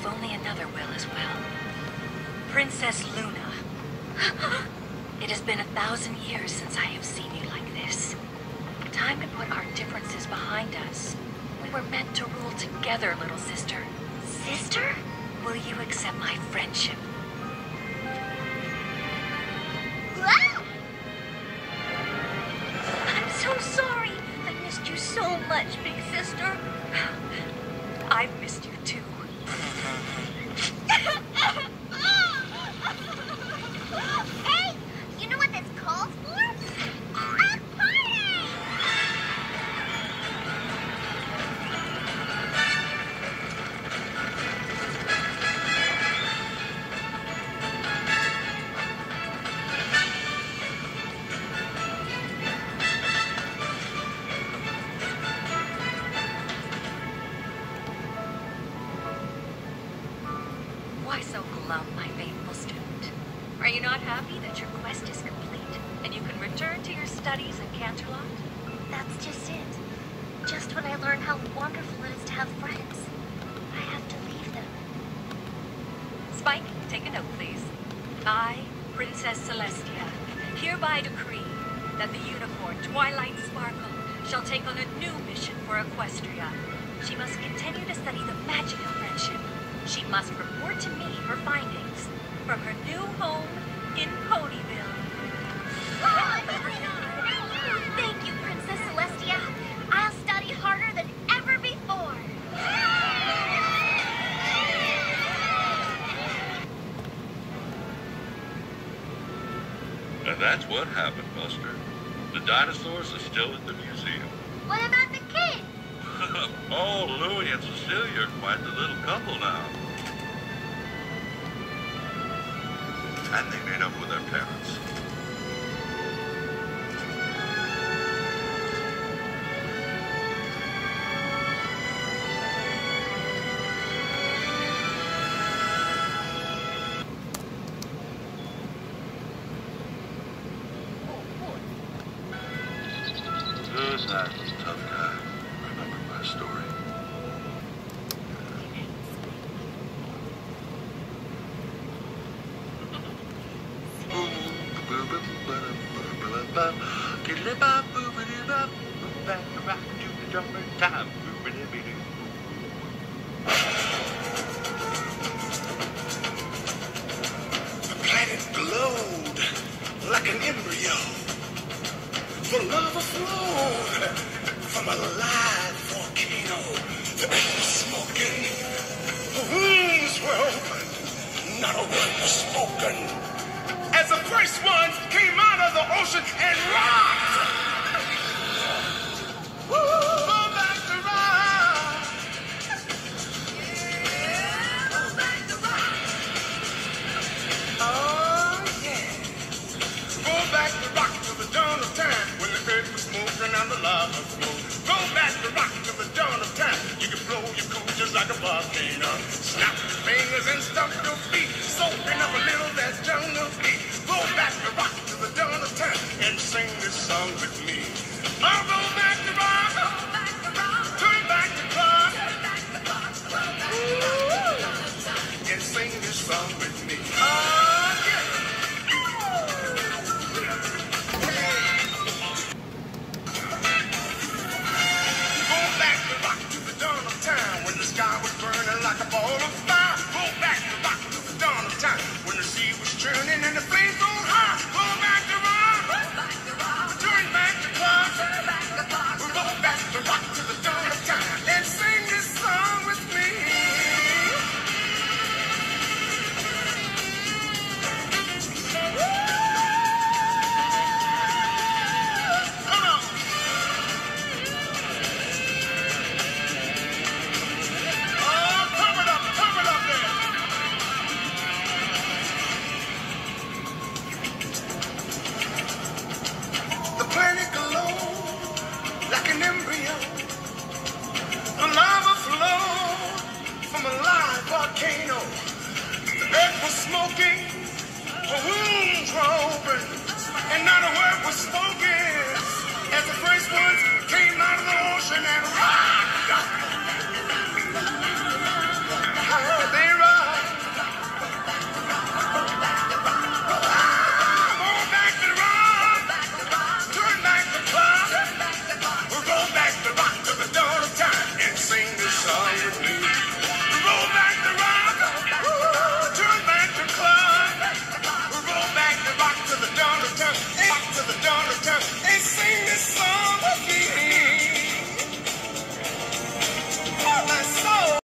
only another will as well. Princess Luna. It has been 1,000 years since I have seen you like this. Time to put our differences behind us. We were meant to rule together, little sister. Sister? Will you accept my friendship? I'm so sorry. I missed you so much, big sister. I've missed you too. Hey, you know what this calls for? A party! Why so glum, my faithful student? Are you not happy that your quest is complete and you can return to your studies at Canterlot? That's just it. Just when I learn how wonderful it is to have friends, I have to leave them. Spike, take a note, please. I, Princess Celestia, hereby decree that the unicorn Twilight Sparkle shall take on a new mission for Equestria. She must continue to study the magic of friendship. She must report to me her findings from her new home in Ponyville. Thank you, Princess Celestia. I'll study harder than ever before. And that's what happened, Buster. The dinosaurs are still at the museum. What about the kids? Oh, Louie and Cecilia are quite the little couple now. And they made up with their parents. Who's that tough guy? Remember my story. The planet glowed like an embryo. The lava flowed from a live volcano. The earth was smoking. The wounds were open. Not a word was spoken. As the first one came out of the ocean and rocked. Woo! Go back to rock. Yeah, go back to rock. Oh, yeah. Go back to rock to the dawn of time when the earth was smoking and the lava flowed. Go back to rock to the dawn of time. You can blow your cool just like a volcano. Snap your fingers and stomp your feet. Soaking up a little that jungle heat. Go back to rock to the dawn of time and sing this song with me. I'll go back to rock. Turn back to clock. Ooh, and sing this song with me. Oh, yeah. Go back to rock to the dawn of time when the sky was burning like a ball of fire. Go back to rock to the dawn of time when the sea was churning and the flames on high. Go back to rock. Turn back the clock. Go back to rock to the dawn of time and sing this song with me. Come on. Oh, pump it up there. The planet glowed like an embryo. The lava flowed from a live volcano. The earth was smoking, her wounds were open, and not a word was spoken as the first ones came out of the ocean and rocked.